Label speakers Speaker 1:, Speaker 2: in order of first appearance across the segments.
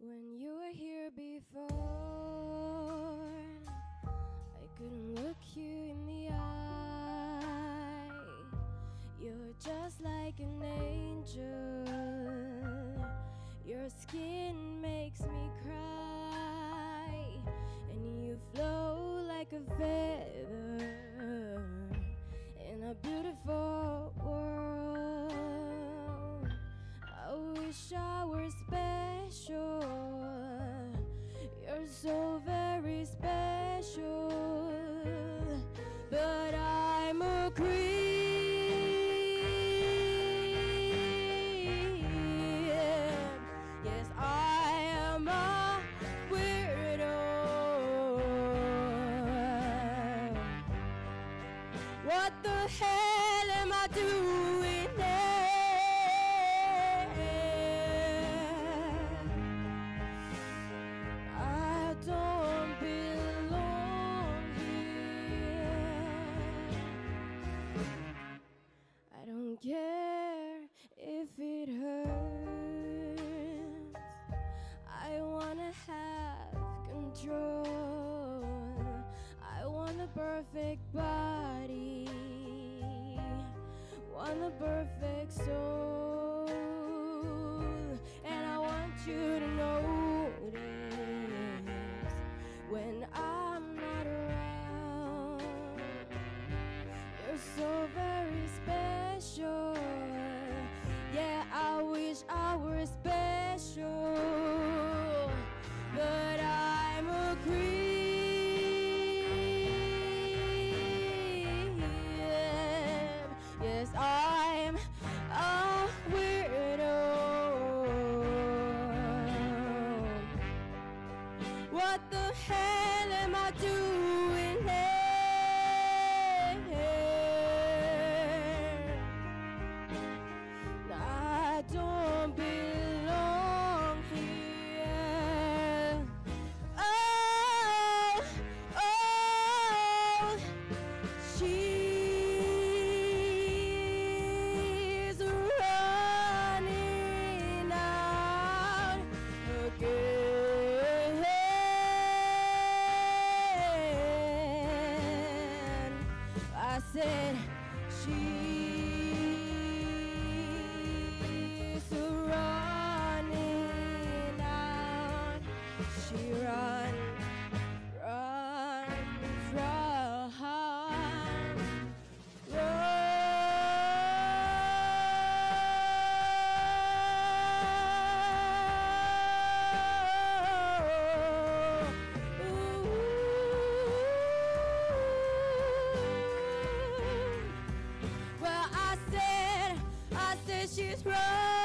Speaker 1: When you were here before, I couldn't look you in the eye. You're just like an angel. Your skin makes me cry, and you flow like a feather in a beautiful world. I wish I were special. You're so very special, but I'm a creep. Yes, I am a weirdo. What the hell am I doing there? I don't belong here. I don't care if it hurts. I wanna have control. I want a perfect body, want a perfect soul, and I want you to notice when I'm not around. You're so very special. Yeah, I wish I were special, but I'm a creep. Yes, I'm a weirdo. What the hell am I doing here? I don't belong here. Oh, oh, she's running out again. I said she's running out. She runs, well, I said she's wrong.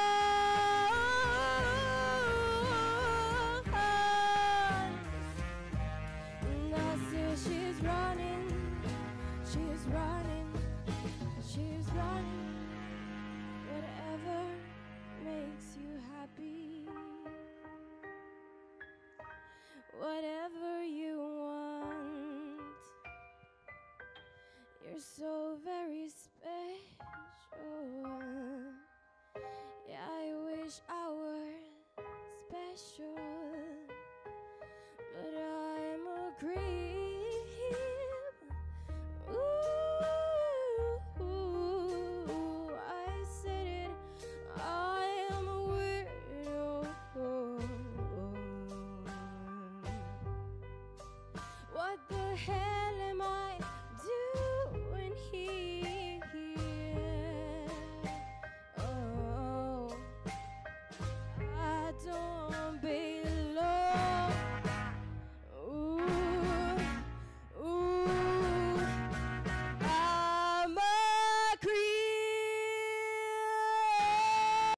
Speaker 1: And I said she's running, she's running, she's running. Whatever makes you happy, whatever you want. You're so very special. Yeah, I wish I were special, but I'm a creep. Ooh, I said it. I am a weirdo. What the hell?